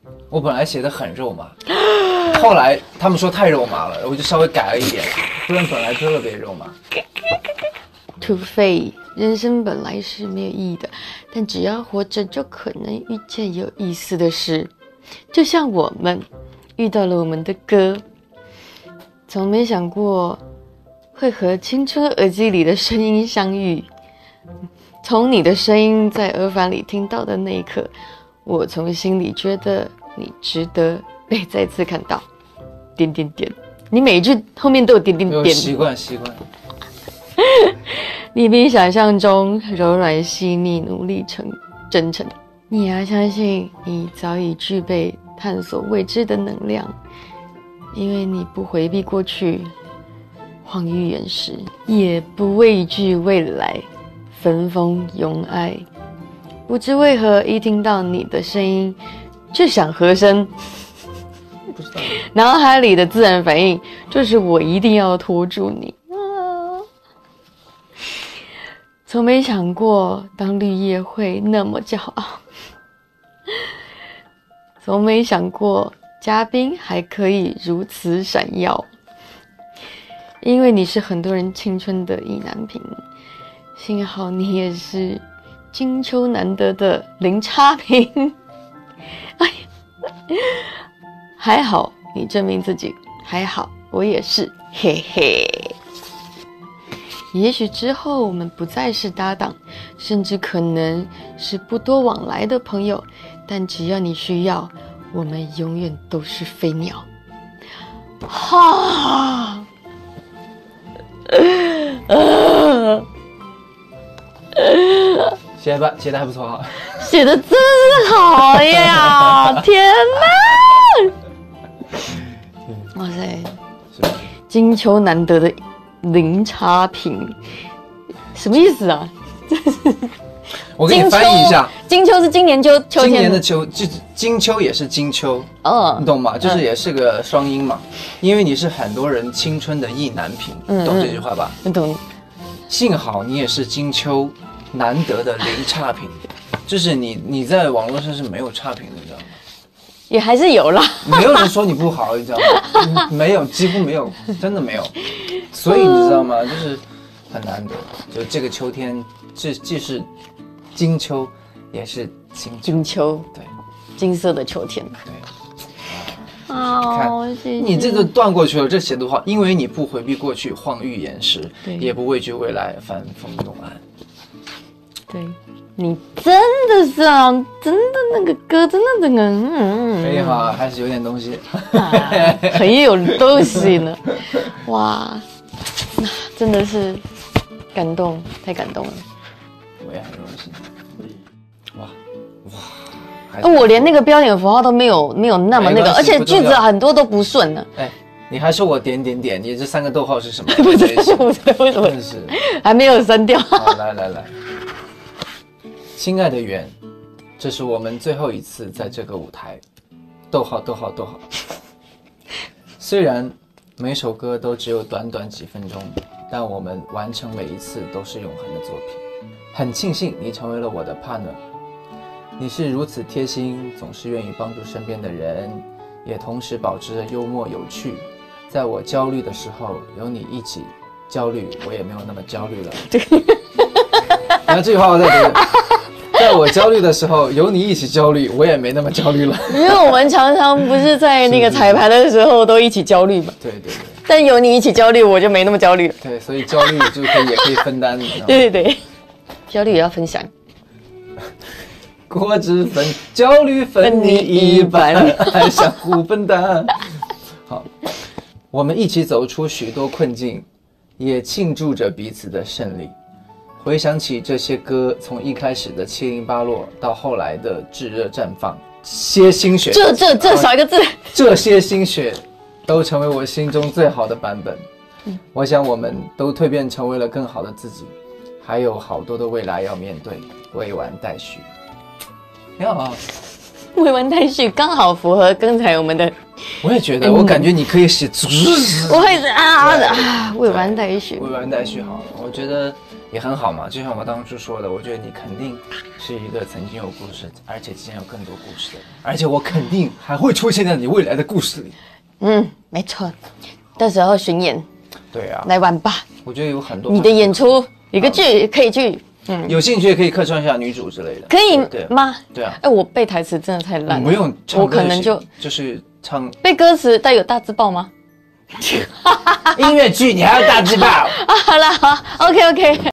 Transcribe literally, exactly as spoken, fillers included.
我本来写的很肉麻，后来他们说太肉麻了，我就稍微改了一点，不然本来特别肉麻。 土匪，人生本来是没有意义的，但只要活着，就可能遇见有意思的事。就像我们遇到了我们的歌，从没想过会和青春耳机里的声音相遇。从你的声音在耳返里听到的那一刻，我从心里觉得你值得被再次看到。点点点，你每一句后面都有点点点。 习惯习惯。 你比想象中柔软细腻，努力成真诚。你要相信，你早已具备探索未知的能量，因为你不回避过去，荒域岩石，也不畏惧未来，分封拥爱。不知为何，一听到你的声音，就想和声。 不知道。 脑海里的自然反应就是我一定要拖住你。从没想过当绿叶会那么骄傲，从没想过嘉宾还可以如此闪耀，因为你是很多人青春的意难平，幸好你也是金秋难得的零差评。哎，还好你证明自己，还好我也是，嘿嘿。也许之后我们不再是搭档，甚至可能是不多往来的朋友，但只要你需要，我们永远都是飞鸟。哈， 写的写的还不错哈， 写的真是好呀！天哪！哇塞，金秋难得的零差评，什么意思啊？ 我给你翻译一下。 金秋是今年秋秋天的， 今年的秋，就金秋也是金秋， 哦， 你懂吗？就是也是个双音嘛，因为你是很多人青春的意难平， 嗯、 懂这句话吧？ 你懂。 幸好你也是金秋难得的零差评，就是你你在网络上是没有差评的，你知道吗？ 也还是有啦， 没有人说你不好，你知道吗？没有，几乎没有，真的没有。所以你知道吗？就是很难得，就这个秋天，这既是金秋，也是金金秋， 对， 金色的秋天， 对。 哦，谢谢。 你这个断过去了，这写的话，因为你不回避过去，荒域岩石，也不畏惧未来，帆风永安。 对。你真的是啊，真的那个歌，真的那个，嗯， 可以哈，还是有点东西， 啊、很有东西呢，哇，真的是感动，太感动了。 我也很荣幸。哇哇， 我连那个标点符号都没有，没有那么那个，而且句子很多都不顺呢。 哎，你还说我点点点，你这三个逗号是什么？ 不知道，不知道为什么， 是还没有删掉。 好，来来来。亲爱的圆，这是我们最后一次在这个舞台。逗号逗号逗号。虽然每首歌都只有短短几分钟，但我们完成每一次都是永恒的作品。很庆幸你成为了我的 partner， 你是如此贴心，总是愿意帮助身边的人，也同时保持着幽默有趣。在我焦虑的时候，有你一起焦虑，我也没有那么焦虑了。然后这句话我再读。在我焦虑的时候，有你一起焦虑，我也没那么焦虑了。 因为我们常常不是在那个彩排的时候都一起焦虑嘛。 对对对。 但有你一起焦虑，我就没那么焦虑了。 对，所以焦虑就可以也可以分担。 对对对，焦虑也要分享。 果汁分，焦虑分你一半，还相互分担。好，我们一起走出许多困境，也庆祝着彼此的胜利。回想起这些歌，从一开始的七零八落，到后来的炙热绽放，些心血， 这这这少一个字， 这些心血，都成为我心中最好的版本。嗯、我想我们都蜕变成为了更好的自己，还有好多的未来要面对，未完待续。挺好， 未完待续刚好符合刚才我们的。 我也觉得，嗯、我感觉你可以写， 我会啊啊，未完待续， 未完待续好了，我觉得。 也很好嘛。就像我当初说的，我觉得你肯定是一个曾经有故事，而且即将有更多故事的人，而且我肯定还会出现在你未来的故事里。 嗯，没错，到时候巡演对啊， 来玩吧。 我觉得有很多你的演出一个剧可以去，嗯， 有兴趣也可以客串一下女主之类的， 可以对吗？ 对啊， 哎，我背台词真的太烂了， 不用唱我歌行可能就就是唱背歌词带有大字报吗？ 音乐剧，你还要大字报。 啊，好了，好，OK OK。